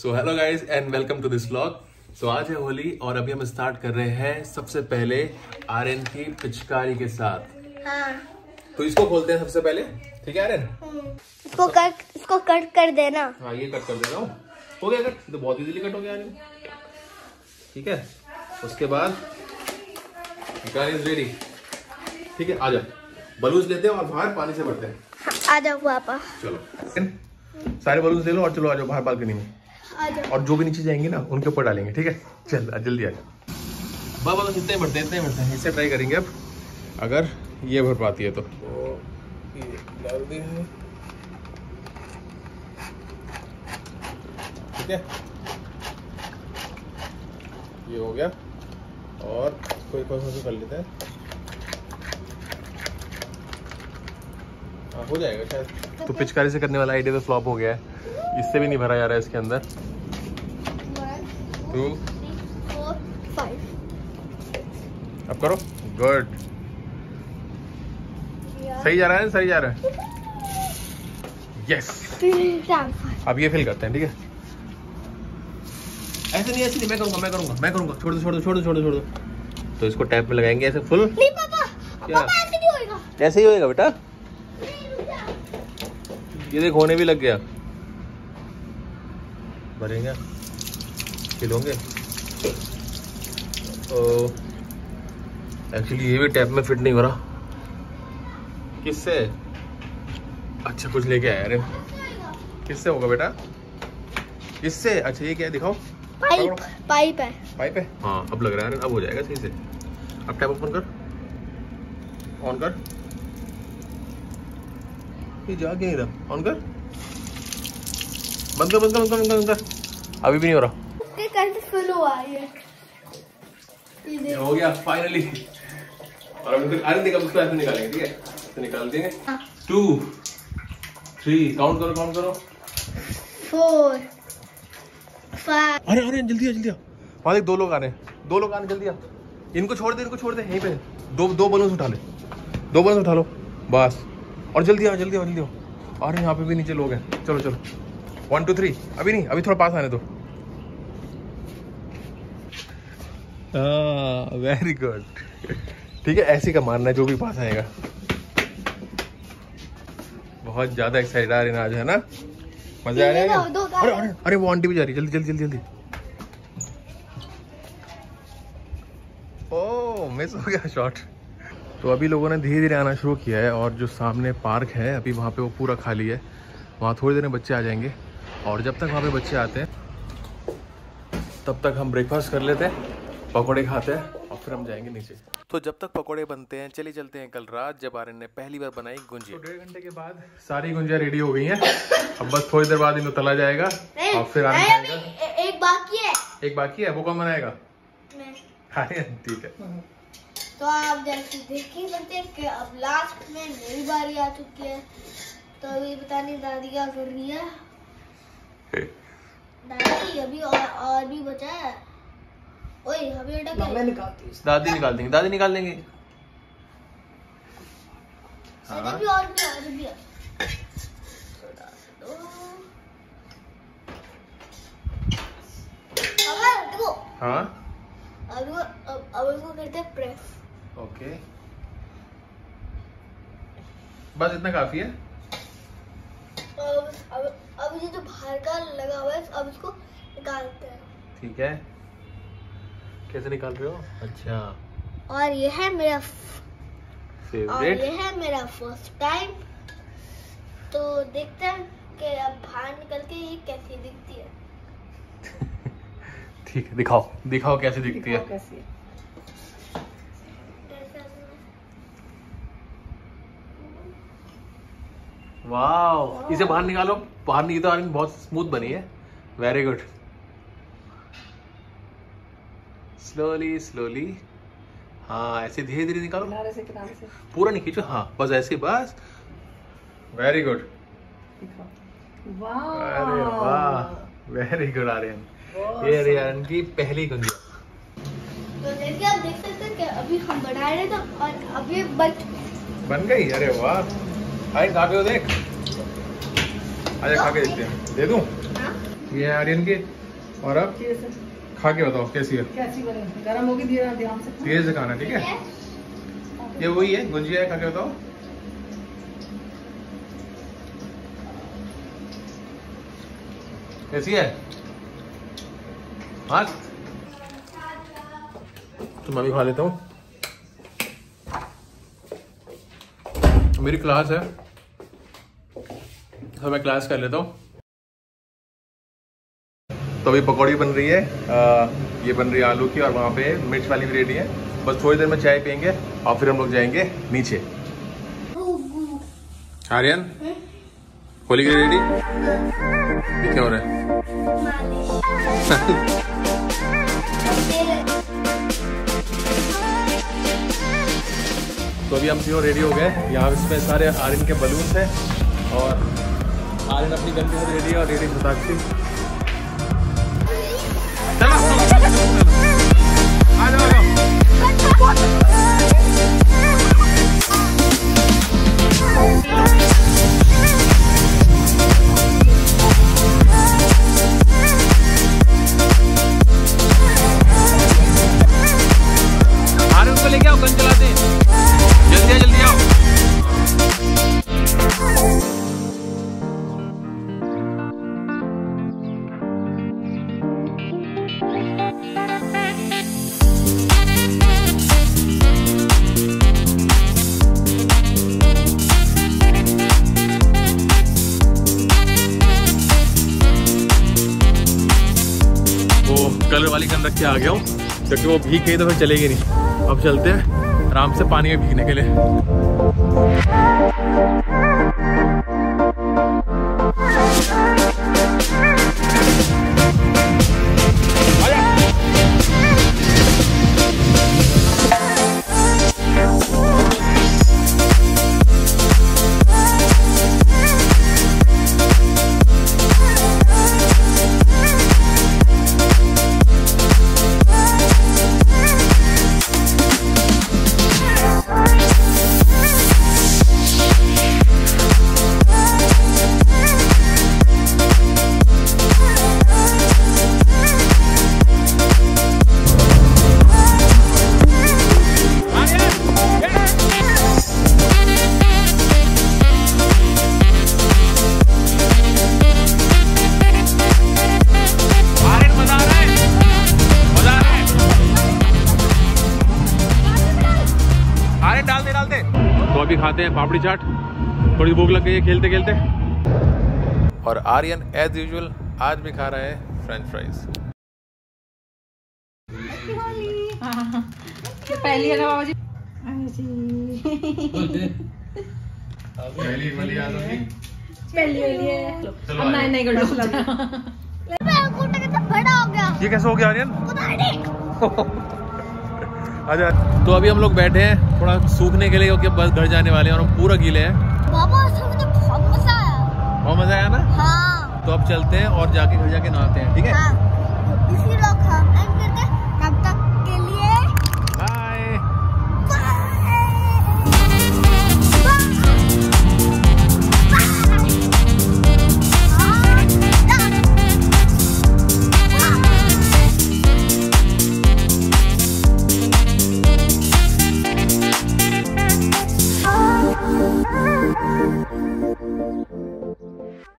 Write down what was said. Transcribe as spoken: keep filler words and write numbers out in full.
So hello guys and welcome to this vlog. So आज है होली और अभी हम स्टार्ट कर रहे हैं सबसे पहले आर्यन की पिचकारी के साथ। हाँ। तो इसको खोलते हैं सबसे पहले, ठीक है आर्यन? इसको कट इसको कट कर देना। हाँ ये कट कर दे रहा हूँ। हो गया कट, तो बहुत इजीली कट हो गया आर्यन। ठीक है, उसके बाद पिचकारी इज रेडी। ठीक है, आजा बलून्स लेते हैं और बाहर पानी से भरते हैं। हाँ, आ जाओ पापा। चलो सारे बलून्स ले लो और चलो आ जाओ बाहर बालकनी में। और जो भी नीचे जाएंगे ना उनके ऊपर डालेंगे। ठीक है, चल जल्दी आ जाओ। बाबा बस इतने भरते हैं इतने भरते हैं। इससे ट्राई करेंगे अब, अगर ये भर पाती है तो, तो ये डाल दी है। ठीक है, ये हो गया और कोई कोई कर लेते हैं। हाँ हो जाएगा शायद। तो पिचकारी से करने वाला आइडिया तो फ्लॉप हो गया है, इससे भी नहीं भरा जा रहा है इसके अंदर। टू फोर फाइव अब करो। गुड, सही जा रहा है, सही जा रहा है। यस, अब ये फिल करते हैं। ठीक है, ऐसे नहीं ऐसे नहीं, मैं करूंगा मैं करूंगा मैं करूंगा छोड़ दो छोड़ दो छोड़ दो छोड़ दो छोड़ दो। तो इसको टैप में लगाएंगे ऐसे फुल। नहीं पापा, क्या? पापा ऐसे नहीं होएगा। ऐसे ही होएगा बेटा। ये देख होने भी लग गया। भरेंगे, फिल होंगे। एक्चुअली ये भी टैप में फिट नहीं हो रहा। किससे? अच्छा कुछ लेके आया। अरे किससे होगा बेटा? किससे? अच्छा ये क्या है दिखाओ। पाइप पाइप है। पाइप है, हाँ अब लग रहा है, अब हो जाएगा सही से। अब टैप ओपन कर, ऑन कर। ये जा क्या इधर? ऑन कर, बंद कर बंद कर बंद कर बंद कर। अभी भी नहीं हो रहा। ये कैसे फुल हुआ ये? ये हो गया फाइनली। और अब अरे देखो उसको ऐसे निकालेंगे। ठीक है, ऐसे निकाल देंगे। टू थ्री काउंट करो काउंट करो। Four five. अरे अरे जल्दी आ जल्दी आ, वहाँ देख दो लोग आ रहे हैं, दो लोग आ रहे हैं, जल्दी आ। इनको छोड़ दे इनको छोड़ दे यहीं पे। दो दो बलून्स उठा ले, दो बलून्स उठा लो बस। और जल्दी आ जल्दी आ जल्दी आओ। अरे यहाँ पे भी नीचे लोग हैं। चलो चलो वन टू थ्री। अभी नहीं, अभी थोड़ा पास आने दो। Very good. ठीक है, ऐसे का मारना है जो भी पास आएगा। बहुत ज्यादा एक्साइटेड आ रही ना आज, है ना? मजा आ रहा है। अरे अरे अरे वो आंटी भी जा रही है, जल्दी जल्दी जल्दी जल्दी। ओह मिस हो गया शॉट। तो अभी लोगों ने धीरे धीरे आना शुरू किया है और जो सामने पार्क है अभी वहाँ पे वो पूरा खाली है। वहाँ थोड़ी देर में बच्चे आ जाएंगे और जब तक वहाँ पे बच्चे आते हैं तब तक हम ब्रेकफास्ट कर लेते हैं, पकौड़े खाते हैं और फिर हम जाएंगे नीचे। तो जब तक पकौड़े बनते हैं चले चलते हैं कल रात जब आर्यन ने पहली बार बनाई गुंजिया। तो डेढ़ घंटे के बाद सारी गुंजिया रेडी हो गई हैं। अब बस थोड़ी देर बाद इनको तला जाएगा और फिर आर्यन खाएगा। एक बाकी है। एक बाकी है, वो कौन बनाएगा? आर्यन। ठीक है, तो आप जैसे देख ही सकते हैं कि अब लास्ट में मेरी बारी आ चुकी है। तो अभी पता नहीं दादी क्या कर रही है। दादी अभी और, और भी बचा है। ओए अभी अटक मैं निकालती हूँ। दादी निकाल देंगे, दादी निकाल देंगे। हाँ। अभी और भी और भी देखो। हाँ अब अब अब इसको करते हैं प्रेस। ओके, बस इतना काफी है। अब अब अब ये जो बाहर का लगा हुआ है अब इसको निकालते हैं। ठीक है, कैसे निकाल रहे हो? अच्छा, और ये है मेरा फेवरेट। और ये है मेरा फर्स्ट टाइम। तो देखते हैं कि अब बाहर निकल के ये कैसी दिखती है। ठीक है, दिखाओ दिखाओ कैसे दिखती है। कैसी है? वाओ, इसे बाहर निकालो। बाहर नहीं तो आर्यन बहुत स्मूथ बनी है। Very good. स्लोली स्लोली, हाँ ऐसे धीरे धीरे निकालो। किनारे से, किनारे से। पूरा नहीं खींचो, हाँ बस ऐसे, बस। Very good. अरे वाह, वेरी गुड आर्यन। ये आर्यन की पहली गुंजिया। तो जैसे आप देख सकते हैं कि अभी हम बना रहे थे और अभी बच बन गई। अरे वाह, भाई खा के देख। आजा खा के देखते हैं। दे दूं? ये आर्यन की और अब खा के बताओ कैसी है। कैसी बने? गरम होगी, धीरे ध्यान से धीरे से खाना, ठीक है? ये वही है, गुंजिया है, खा के बताओ। कैसी है? हाँ, तो मैं भी खा लेता हूँ। मेरी क्लास है तो मैं क्लास कर लेता हूँ। तो अभी पकौड़ी बन रही है, आ, ये बन रही है आलू की, और वहाँ पे मिर्च वाली भी रेडी है। बस थोड़ी देर में चाय पियेंगे और फिर हम लोग जाएंगे नीचे। आर्यन, होली के लिए रेडी? ये क्या हो रहा है? तो अभी हम तीनों रेडी हो गए। यहाँ इसमें सारे आर्यन के बलून्स हैं और आर्यन अपनी गन के साथ रेडी है और रेडी पटाखे। आ जाओ, आर्यन को लेके आओ, गन चलाते हैं। जल्दी आओ, जल्दी आओ। कलर वाली गन रख के आ गया हूँ क्योंकि वो भीग गई तो फिर चलेगी नहीं। अब चलते हैं आराम से पानी में भीगने के लिए। तो अभी खाते हैं पापड़ी चाट, थोड़ी भूख लग गई है खेलते खेलते। और आर्यन एज यूजुअल आज भी खा रहा है फ्रेंच फ्राइज। पहली है ना बाबा जी? पहली वाली आ गई, पहली वाली है। अब नहीं नहीं कर बड़ा हो गया। ये कैसे हो गया आर्यन? अच्छा, तो अभी हम लोग बैठे हैं थोड़ा सूखने के लिए क्योंकि बस घर जाने वाले हैं और हम पूरा गीले हैं। बाबा मुझे बहुत मजा आया। बहुत मजा आया ना? हाँ। तो अब चलते हैं और जाके घर जाके नहाते हैं, ठीक है? हाँ। इसी लोग हम एंड करते हैं। तब तक के लिए बाय। बाय।